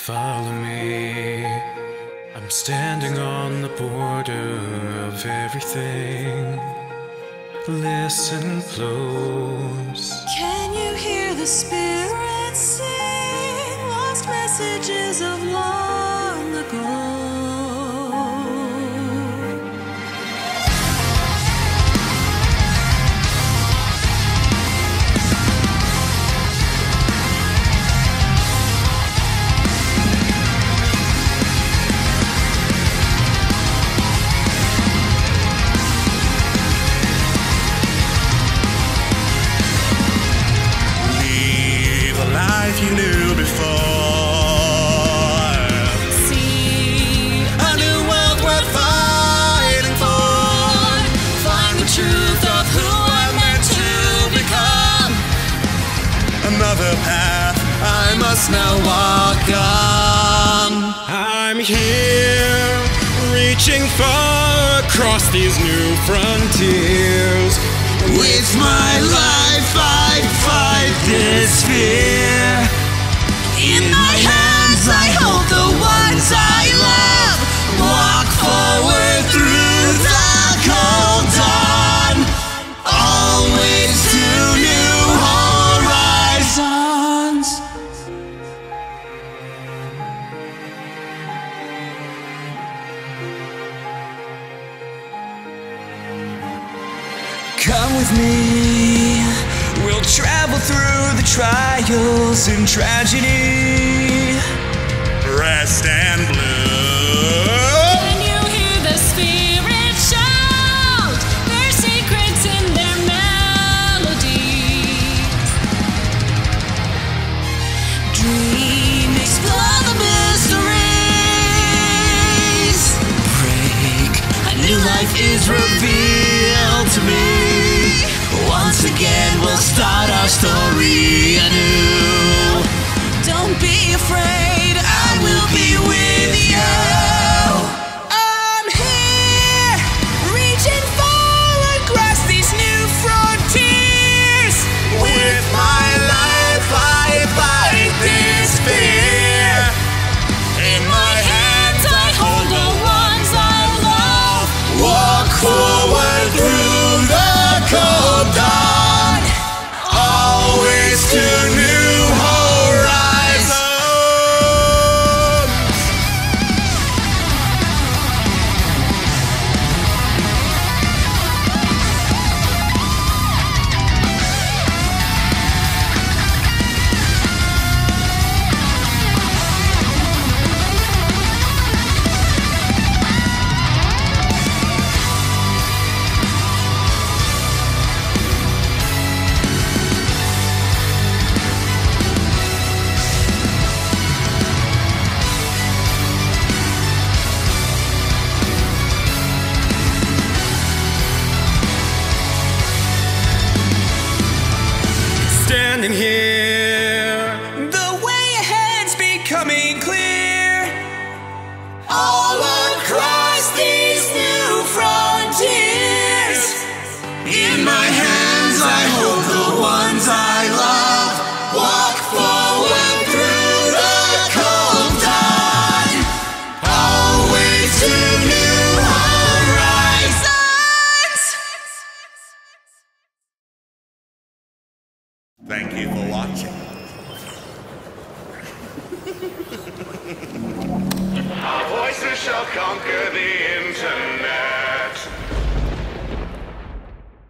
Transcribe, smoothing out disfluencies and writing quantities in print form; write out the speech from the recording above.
Follow me. I'm standing on the border of everything. Listen close. Can you hear the spirits sing lost messages of long ago? You knew before. See a new world worth fighting for. Find the truth of who I'm meant to become. Another path I must now walk on. I'm here, reaching far across these new frontiers. With my life I fight this fear. In my hands I hold the ones I love. Walk forward through the cold dawn, always to new horizons. Come with me, we'll travel through the trials and tragedy. Rest and blue. Can you hear the spirits shout their secrets in their melody? Dream, explore the mysteries. Break, A new life is revealed to me. Once again we'll start our story anew. Don't be afraid, I will be with you. I'm here, reaching far across these new frontiers. With my life I fight this fear. In my hands I hold the ones I love. Walk forward through the cold dawn, always to new horizons. Standing here, the way ahead's becoming clear. All across these new frontiers. in my hands I hold the ones I love. Walk forward through the cold dawn, always to new horizons. Thank you for watching. Our voices shall conquer the internet.